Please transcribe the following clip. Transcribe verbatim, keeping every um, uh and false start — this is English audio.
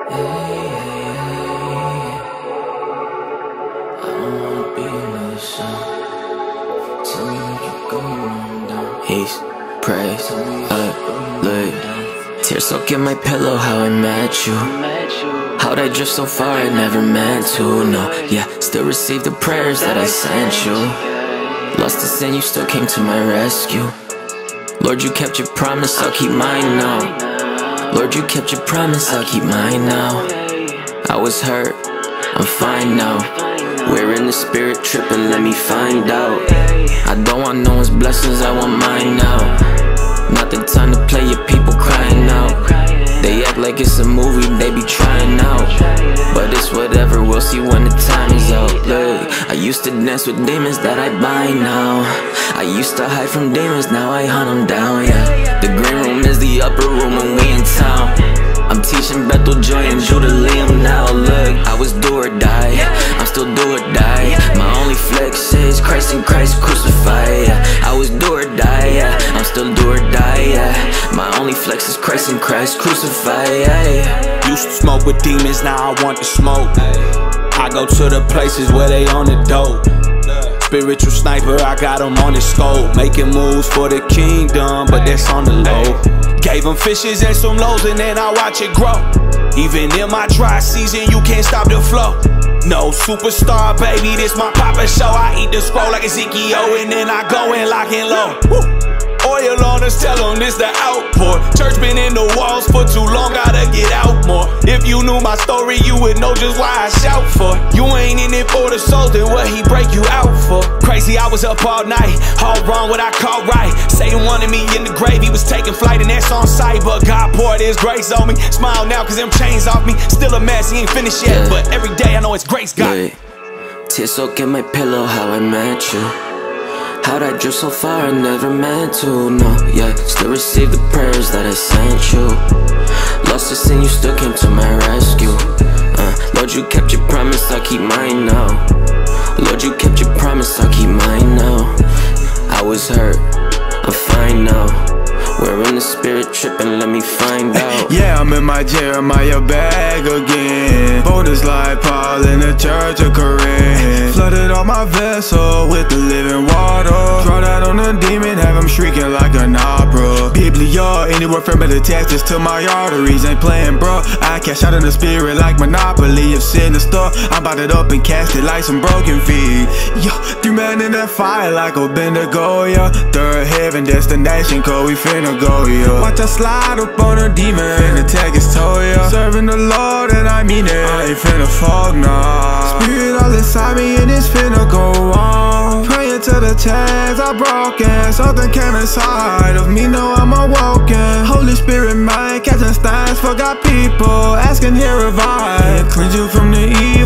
East, praise, up, look. Tears soaking my pillow, how I met you. How'd I drift so far, I never meant to, no. Yeah, still receive the prayers that I sent you. Lost to sin, you still came to my rescue. Lord, you kept your promise, I'll keep mine now. Lord, you kept your promise, I'll keep mine now. I was hurt, I'm fine now. We're in the spirit tripping, let me find out. I don't want no one's blessings, I want mine now. Not the time to play your people crying out. They act like it's a movie, they be trying out. But it's whatever, we'll see when the time is out. Look, I used to dance with demons that I buy now. I used to hide from demons, now I hunt them down, yeah. The green room is the upper room when we in town. I'm teaching Bethel, Joy, and Judah Liam now. Look, I was do or die, I'm still do or die. My only flex is Christ and Christ crucified, yeah. I was do or die, yeah. I'm still do or die, yeah. My only flex is Christ and Christ crucified, yeah. Used to smoke with demons, now I want to smoke. I go to the places where they on the dope. Spiritual sniper, I got them on the scope. Making moves for the kingdom, but that's on the low. Gave them fishes and some loaves and then I watch it grow. Even in my dry season, you can't stop the flow. No superstar, baby, this my papa show. I eat the scroll like Ezekiel and then I go and lock and low. Woo. Oil on us, tell them this the outpour. Church been in the walls for too long, gotta get out more. If you knew my story, you would know just why I shout for. You ain't in it for the souls, then what he break you out for? Crazy, I was up all night, all wrong what I called right. Satan wanted me in the grave, he was taking flight and that's on sight. But God poured his grace on me, smile now cause them chains off me. Still a mess, he ain't finished yet, yeah. But every day I know it's grace, God. Wait. Tears soaking my pillow, how I met you. How'd I drift so far, I never meant to, no, yeah. Still receive the prayers that I sent you. Lost to sin, you still came to my rescue. uh, Lord, you kept your promise, I'll keep mine now. Lord, you kept your promise, I'll keep mine now. I was hurt, I'm fine now. We're in the spirit tripping, let me find out. Yeah, I'm in my Jeremiah bag again. Boldest like Paul in the church of Corinth. Flooded all my vessel with the living water. Draw that on a demon, have him shrieking like an opera. Biblia, anywhere from it attaches to my arteries. Ain't playing, bro. I cash out in the spirit like Monopoly. If sinister, I bought it up and cast it like some broken feet. Yo, three men in that fire like a Bendigo, yeah. Third heaven destination, cause we finna go, yeah. Watch I slide up on a demon, finna tag his toe, yeah. Serving the Lord and I mean it, I ain't finna fall, nah. Spirit all inside me and it's finna go on. Praying to the chains are broken. Something came inside of me, know I'm awoken. Holy Spirit mind, catching steins for God people. Asking here revive, cleanse you from the evil.